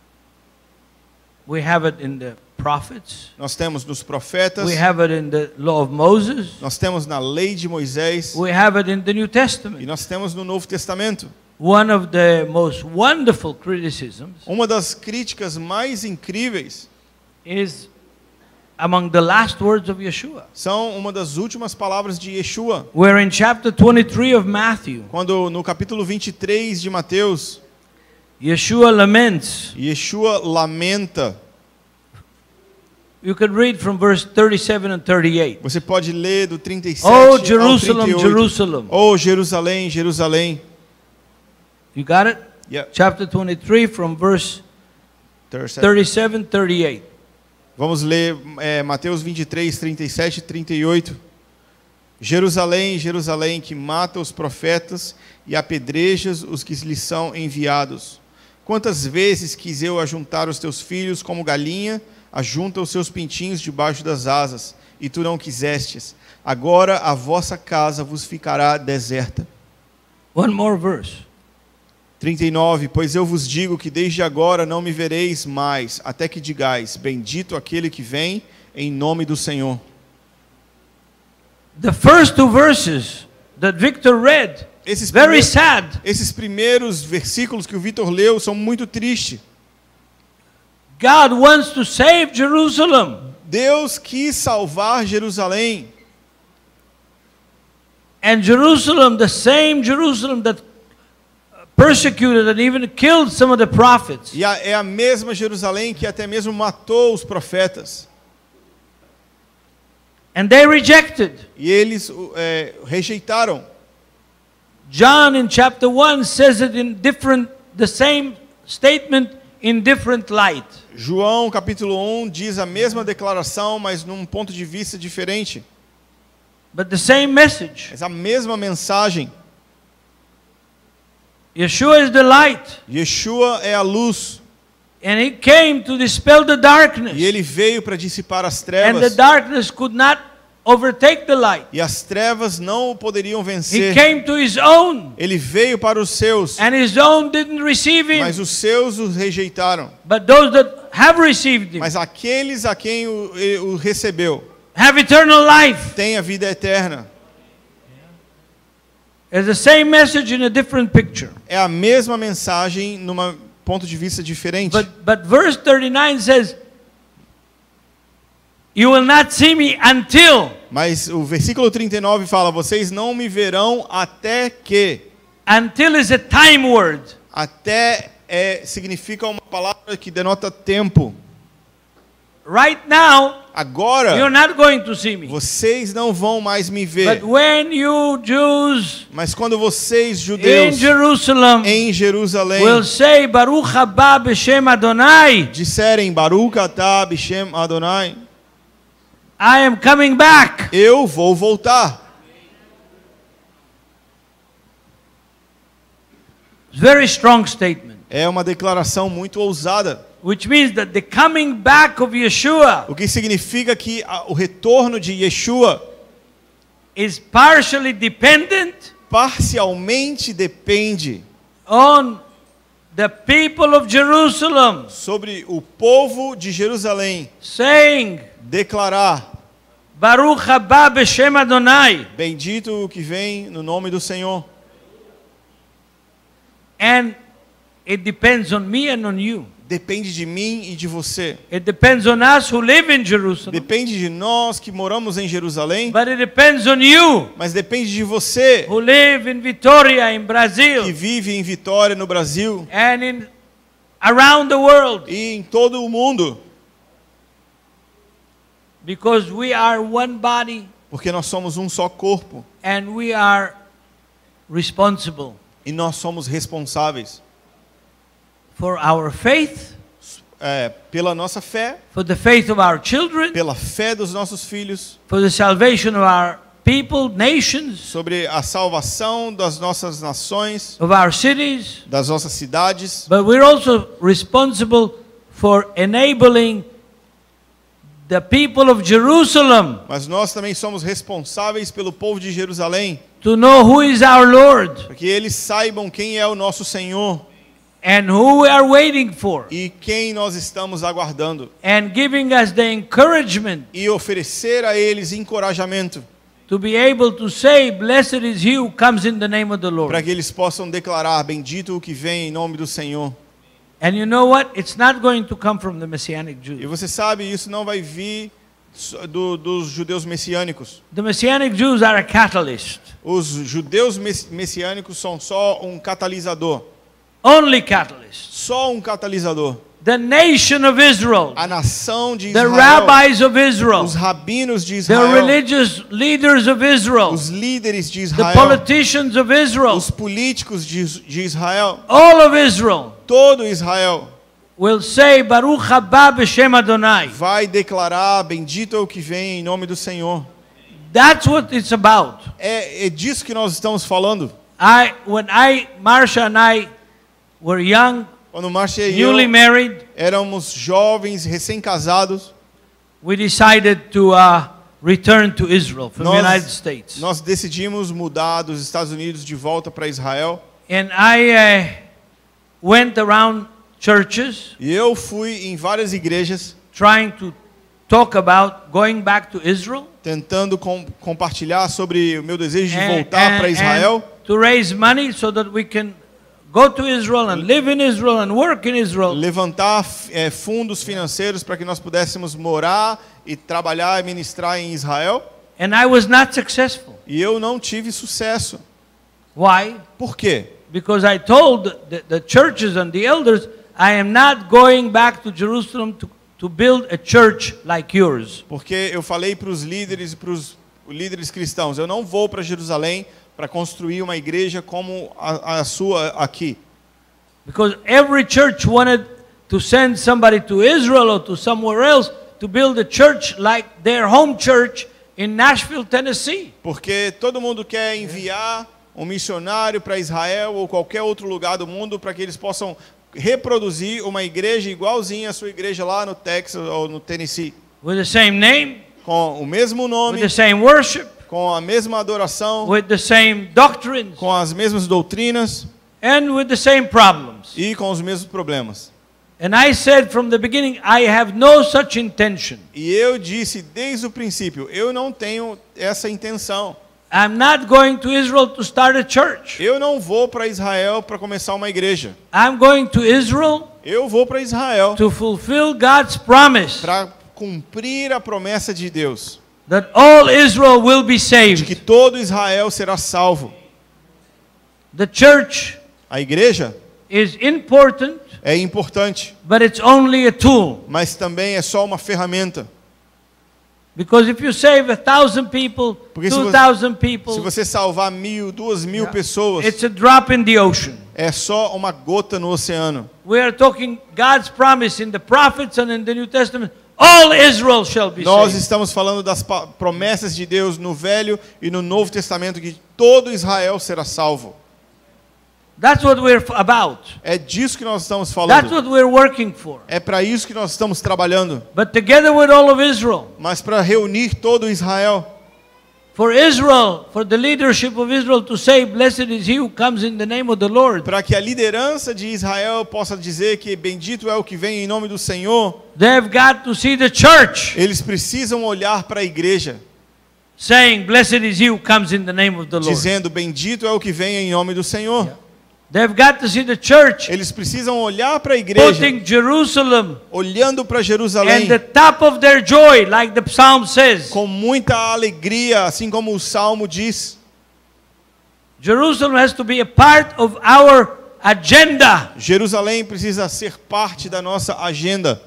We have it in the prophets. Nós temos nos profetas, We have it in the law of Moses. nós temos na lei de Moisés We have it in the New e Testament. nós temos no Novo Testamento. One of the most wonderful criticisms Uma das críticas mais incríveis is among the last words of Yeshua. são uma das últimas palavras de Yeshua, We're in chapter twenty-three of Matthew. quando no capítulo vinte e três de Mateus, Yeshua laments. Yeshua lamenta. You can read from verse thirty-seven and thirty-eight. Você pode ler do trinta e sete Oh, ao Jerusalem, trinta e oito. Jerusalem. Oh, Jerusalém, Jerusalém. You got it? Yeah. Chapter twenty-three from verse thirty-seven, thirty-eight. Vamos ler é, Mateus vinte e três, trinta e sete e trinta e oito. Jerusalém, Jerusalém, que mata os profetas e apedrejas os que lhes são enviados. Quantas vezes quis eu ajuntar os teus filhos como galinha ajunta os seus pintinhos debaixo das asas, e tu não quisestes. Agora a vossa casa vos ficará deserta. One more verse. trinta e nove. Pois eu vos digo que desde agora não me vereis mais, até que digais, bendito aquele que vem em nome do Senhor. The first two verses that Victor read, Esses very primeiros, sad. esses primeiros versículos que o Vitor leu são muito tristes. God wants to save Jerusalem. Deus quis salvar Jerusalém. And Jerusalem, the same Jerusalem that persecuted and even killed some of the prophets. E a, é a mesma Jerusalém que até mesmo matou os profetas. And they rejected. E eles é, rejeitaram. John in chapter one says it in different, the same statement in different light. João capítulo um diz a mesma declaração, mas num ponto de vista diferente. But the same message. Mas a mesma mensagem. Yeshua is the light. Yeshua é a luz. And he came to dispel the darkness. E ele veio para dissipar as And the trevas. darkness could not overtake the light. E as trevas não o poderiam He vencer. came to his own. Ele veio para os seus, And his own didn't receive him. mas os seus o rejeitaram. But those that have received him Mas aqueles a quem o, o recebeu have eternal life. têm a vida eterna. It's the same message in a different picture. É a mesma mensagem num ponto de vista diferente. But, but verse thirty-nine says, you will not see me until. Mas o versículo trinta e nove fala, vocês não me verão até que. Until is a time word. Até é, significa uma palavra que denota tempo. Right now, Agora, you're not going to see me. vocês não vão mais me ver. But when you Jews Mas quando vocês, in judeus, Jerusalem em Jerusalém, will say, Baruch haba b'shem Adonai, disserem Baruch atah b'shem Adonai, I am coming back. eu vou voltar. It's a very strong statement. É uma declaração muito ousada. Which means that the coming back of Yeshua O que significa que a, o retorno de Yeshua is partially dependent parcialmente depende on the people of Jerusalem sobre o povo de Jerusalém saying, declarar: Baruch haba b'shem Adonai. bendito o que vem no nome do Senhor. And it depends on me and on you. Depende de mim e de você. It depends on us who live in Jerusalem. Depende de nós que moramos em Jerusalém, But it depends on you mas depende de você who live in Vitória, in que Brazil, vive em Vitória, no Brasil, and in around the world. e em todo o mundo, Because we are one body porque nós somos um só corpo and we are responsible e nós somos responsáveis for our faith, é, pela nossa fé, for the faith of our children, pela fé dos nossos filhos, for the salvation of our people, nations, sobre a salvação das nossas nações, of our cities. das nossas cidades, But we're also responsible for enabling the people of Jerusalem mas nós também somos responsáveis pelo povo de Jerusalém, to know who is our Lord para que eles saibam quem é o nosso Senhor and who we are waiting for, e quem nós estamos aguardando, and giving us the encouragement e oferecer a eles encorajamento, to be able to say, blessed is he who comes in the name of the para Lord. que eles possam declarar: bendito o que vem em nome do Senhor. And you know what? It's not going to come from the Messianic E Jews. você sabe, isso não vai vir do, dos judeus messiânicos. The Messianic Jews are a catalyst. Os judeus mess- messiânicos são só um catalisador. Only catalyst. Só um catalisador. The nation of Israel, A nação de the Israel, rabbis of Israel, os rabinos de the Israel, religious leaders of Israel, os líderes de the Israel, politicians of Israel, os políticos de, de Israel, all of Israel todo Israel will say, Baruch haba b'shem Adonai. vai declarar: bendito é o que vem em nome do Senhor. That's what it's about. É, é disso que nós estamos falando. I, when I, Marsha and I were young, Quando Márcia e eu newly married, éramos jovens, recém-casados, we decided to uh, return to Israel from the United nós, States. nós decidimos mudar dos Estados Unidos de volta para Israel. And I uh, went around churches E eu fui em várias igrejas trying to talk about going back to Israel. tentando com, compartilhar sobre o meu desejo de and- voltar and- para Israel, and to raise money so that we can go to Israel and live in Israel and work in Israel. levantar é, fundos financeiros para que nós pudéssemos morar e trabalhar e ministrar em Israel. And I was not successful. E eu não tive sucesso. Why? Por quê? Because I told the, the churches and the elders, I am not going back to Jerusalem to, to build a church like yours. Porque eu falei para os líderes e para os líderes cristãos, eu não vou para Jerusalém para construir uma igreja como a, a sua aqui. Because every church wanted to send somebody to Israel or to somewhere else to build a church like their home church in Nashville, Tennessee. Porque todo mundo quer enviar um missionário para Israel ou qualquer outro lugar do mundo para que eles possam reproduzir uma igreja igualzinha à sua igreja lá no Texas ou no Tennessee, With the same name, com o mesmo with nome, the same worship, com a mesma adoração, with the same doctrines, com as mesmas doutrinas and with the same problems. e com os mesmos problemas. And I said from the beginning, I have no such intention. E eu disse desde o princípio, eu não tenho essa intenção. I'm not going to Israel to start a church. Eu não vou para Israel para começar uma igreja. I'm going to Israel Eu vou para Israel to fulfill God's promise para cumprir a promessa de Deus, that all Israel will be de que saved. todo Israel será salvo. The church A igreja is important, é importante, but it's only a tool. mas também é só uma ferramenta. Because if you save a thousand people, Porque se two você- thousand Se people, você salvar mil, duas mil Yeah. pessoas, it's a drop in the ocean. é só uma gota no oceano. We are talking God's promise in the prophets and in the New Testament. All Israel shall be Nós saved. estamos falando das pa- promessas de Deus no Velho e no Novo Testamento, que todo Israel será salvo. That's what we're f- about. É disso que nós estamos That's falando. what we're working for. É para isso que nós estamos trabalhando. But together with all of Israel, Mas para reunir todo Israel, for Israel, for the leadership of Israel to say, blessed is he who comes in the name of the Lord, para que a liderança de Israel possa dizer que bendito é o que vem em nome do Senhor, they've got to see the church eles precisam olhar para a igreja, saying, blessed is he who comes in the name of the Lord. dizendo bendito é o que vem em nome do Senhor. They've got to see the church Eles precisam olhar para a igreja, putting Jerusalem olhando para at Jerusalém the top of their joy, like the psalm says. com muita alegria, assim como o Salmo diz. Jerusalem has to be a part of our agenda Jerusalém precisa ser parte da nossa agenda,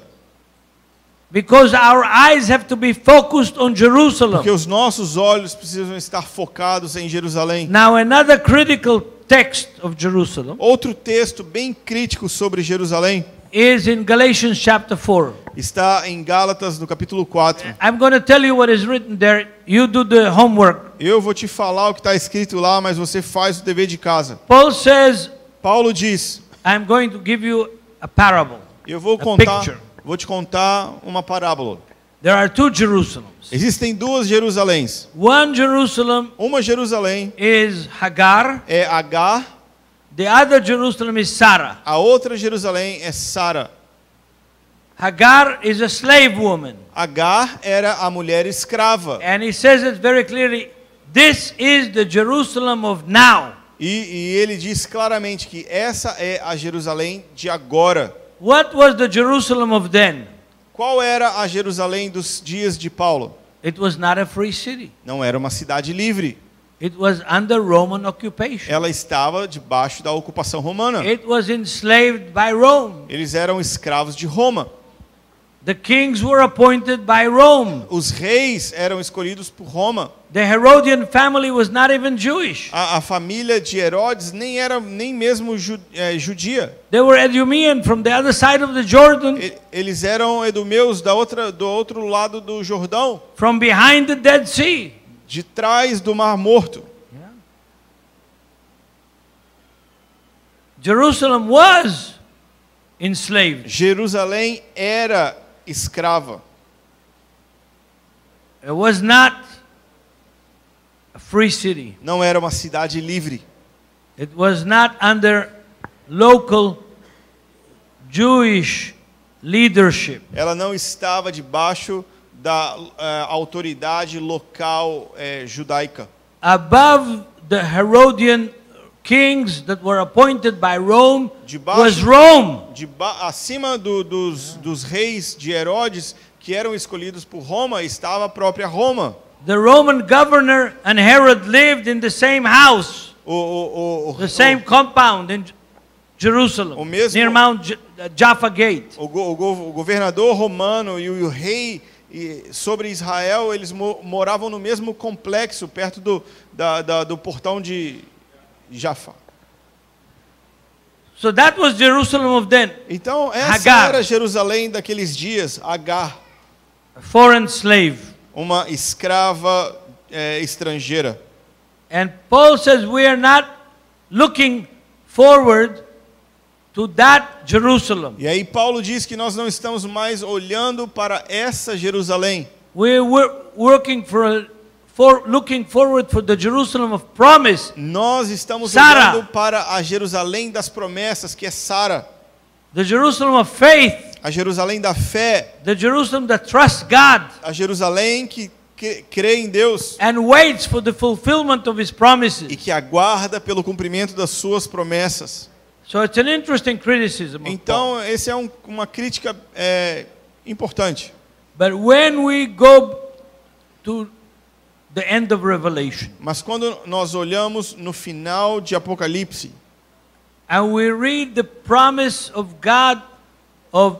because our eyes have to be focused on porque Jerusalem. os nossos olhos precisam estar focados em Jerusalém. Now, another critical text of Jerusalem Outro texto bem crítico sobre Jerusalém is in Galatians chapter four. está em Gálatas, no capítulo quatro. I'm going to tell you what is written there. You do the homework. Eu vou te falar o que está escrito lá, mas você faz o dever de casa. Paul says, Paulo diz, I'm going to give you a parable. eu vou A contar, picture. vou te contar uma parábola. There are two Jerusalems. Existem duas Jerusaléns. One Jerusalem Uma Jerusalém is Hagar. é Agar, The other Jerusalem is Sarah. a outra Jerusalém é Sara. Hagar is a slave woman. Agar era a mulher escrava. And he says it very clearly. This is the Jerusalem of now. E, e ele diz claramente que essa é a Jerusalém de agora. What was the Jerusalem of then? Qual era a Jerusalém dos dias de Paulo? It was not a free city. Não era uma cidade livre. It was under Roman occupation. Ela estava debaixo da ocupação romana. It was enslaved by Rome. Eles eram escravos de Roma. The kings were appointed by Rome. Os reis eram escolhidos por Roma. The Herodian family was not even Jewish. A, a família de Herodes nem era nem mesmo ju, é, judia. They were Edomian from the other side of the Jordan, E, eles eram edomeus da outra, do outro lado do Jordão, from behind the Dead Sea. de trás do Mar Morto. Yeah. Jerusalem was enslaved. Jerusalém era escrava. It was not a free city. Não era uma cidade livre. It was not under local Jewish leadership. Ela não estava debaixo da uh, autoridade local eh, judaica. Above the Herodian kings that were appointed by Rome Debaixo, was Rome. Deba acima do, dos, dos reis de Herodes, que eram escolhidos por Roma, estava a própria Roma. The Roman governor and Herod lived in the same house, O, o, o, the same o, compound in Jerusalem, O mesmo- near Mount J- Jaffa Gate. o, go- o go- o governador romano e o, e o rei e sobre Israel, eles mo moravam no mesmo complexo, perto do, da, da, do portão de Jaffa. So that was Jerusalem of then, Então, essa Hagar. era Jerusalém daqueles dias, Agar, a foreign slave. uma escrava eh, estrangeira. And Paul says we are not looking forward to that Jerusalem. E aí Paulo diz que nós não estamos mais olhando para essa Jerusalém. We were working for, for looking forward for the Jerusalem of promise, Nós estamos Sara. olhando para a Jerusalém das promessas, que é Sara. the Jerusalem of faith, A Jerusalém da fé. the Jerusalem that trusts God A Jerusalém que, que crê em Deus and waits for the fulfillment of his e promises. que aguarda pelo cumprimento das suas promessas. So it's an interesting criticism of Paul. Então, essa é um, uma crítica é, importante. But when we go to the end of Revelation Mas quando nós olhamos no final de Apocalipse and we read the promise of God of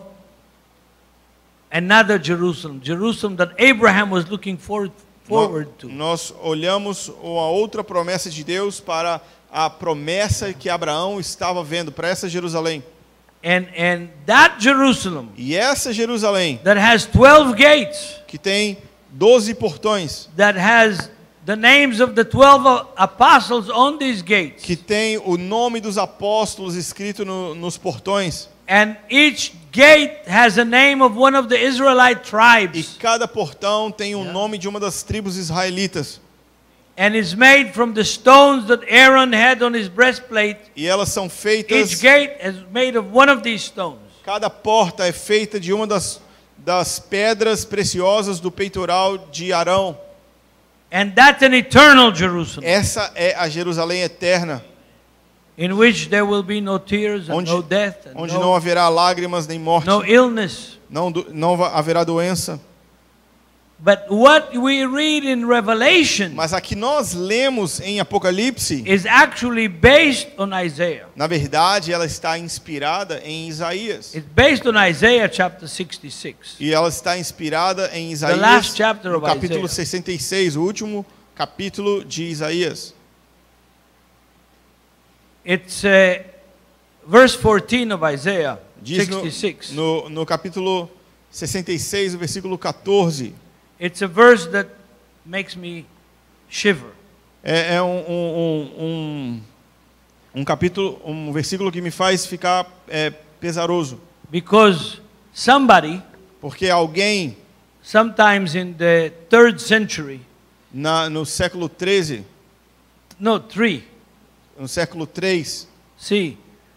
another Jerusalem, Jerusalem that Abraham was looking forward, forward nó- to. nós olhamos uma outra promessa de Deus para a promessa que Abraão estava vendo para essa Jerusalém. And, and that Jerusalem E essa Jerusalém, that has twelve gates, que tem doze portões, that has the names of the twelve apostles on these gates, que tem o nome dos apóstolos escrito no, nos portões, and each gate has a name of one of the Israelite e tribes, cada portão tem o nome de uma das tribos israelitas, and is made from the stones that Aaron had on his breastplate. e elas são Each feitas, gate is made of one of these stones. cada porta é feita de uma das, das pedras preciosas do peitoral de Arão. And that's an eternal Jerusalem, Essa é a Jerusalém eterna, in which there will be no tears and onde, no death and onde não no, haverá lágrimas nem morte, no illness. não, do- não va- haverá doença. But what we read in Revelation Mas a que nós lemos em Apocalipse, is actually based on Isaiah. na verdade, ela está inspirada em Isaías. It's based on Isaiah chapter sixty-six. E ela está inspirada em The Isaías, last chapter no of capítulo Isaiah. sessenta e seis, o último capítulo de Isaías. It's uh, verse fourteen of Isaiah Diz no, sixty-six. no, no capítulo sessenta e seis, o versículo quatorze. It's a verse that makes me shiver. É, é um, um, um, um, um capítulo, um versículo que me faz ficar é, pesaroso. Because somebody, Porque alguém, sometimes in the third century, na, no século treze, no, three, no século três, see,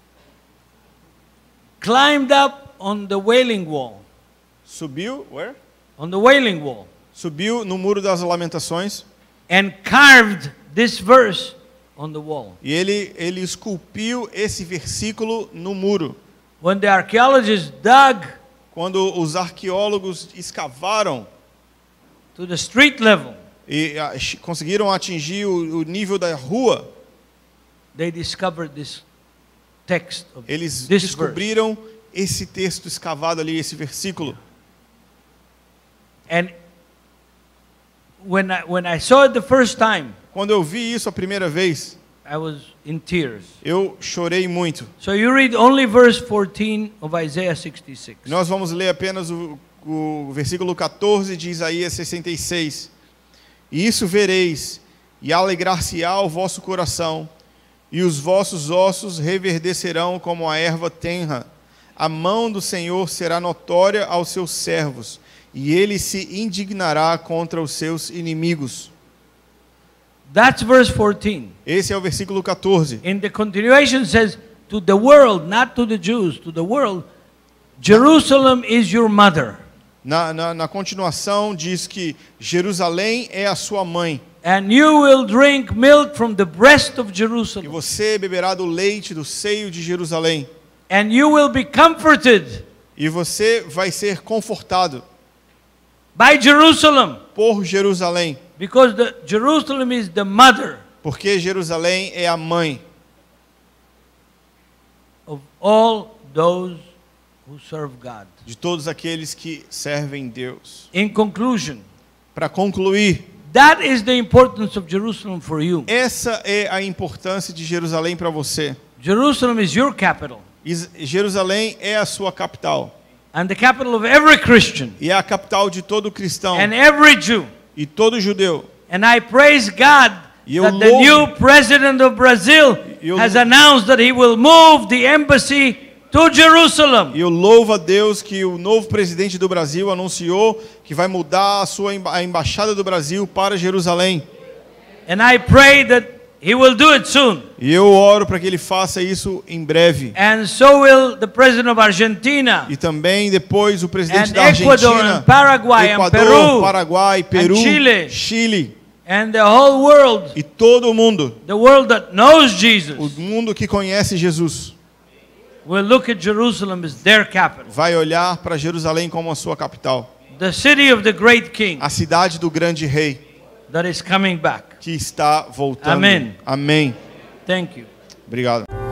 climbed up on the Wailing Wall, subiu, where? on the Wailing Wall, Subiu no Muro das Lamentações and carved this verse on the wall. e ele, ele esculpiu esse versículo no muro. When the archaeologists dug Quando os arqueólogos escavaram to the street level, e ah, conseguiram atingir o, o nível da rua, they discovered this text of eles this verse. descobriram esse texto escavado ali, esse versículo. And when I, when I saw it the first time, Quando eu vi isso a primeira vez, I was in tears. eu chorei muito. So you read only verse fourteen of Isaiah sixty-six. Nós vamos ler apenas o, o versículo quatorze de Isaías sessenta e seis. E isso vereis, e alegrar-se-á o vosso coração, e os vossos ossos reverdecerão como a erva tenra. A mão do Senhor será notória aos seus servos, e ele se indignará contra os seus inimigos. That's verse fourteen. Esse é o versículo quatorze. In the continuation it says, to the world, not to the Jews, to the world, Jerusalem is your mother. Na, na, na continuação diz que Jerusalém é a sua mãe. And you will drink milk from the breast of E Jerusalem. você beberá do leite do seio de Jerusalém. And you will be comforted E você vai ser confortado by Jerusalem. por Jerusalém. Because the, Jerusalem is the mother Porque Jerusalém é a mãe of all those who serve God. de todos aqueles que servem Deus. In conclusion, Para concluir, that is the importance of Jerusalem for you. essa é a importância de Jerusalém para você. Jerusalem is your capital. Is- Jerusalém é a sua capital. And the capital of every Christian E é a capital de todo cristão and every Jew. e todo judeu. And I praise God E eu that the louvo- new president of Brazil E eu has lou- announced that he will move the embassy to Jerusalem. E eu louvo a Deus que o novo presidente do Brasil anunciou que vai mudar a sua emba- a embaixada do Brasil para Jerusalém. And I pray that he will do it soon. E eu oro para que ele faça isso em breve. And so will the president of Argentina, E também depois o presidente And da Ecuador, Argentina, and Paraguay, and Equador, Peru, Paraguai, Peru, Chile. Chile and the whole world, e todo o mundo, the world that knows o Jesus, mundo que conhece Jesus, will look at Jerusalem as their capital. vai olhar para Jerusalém como a sua capital, The city of the great king a cidade do grande rei that is coming back. que está voltando. Amém. Amém. Thank you. Obrigado.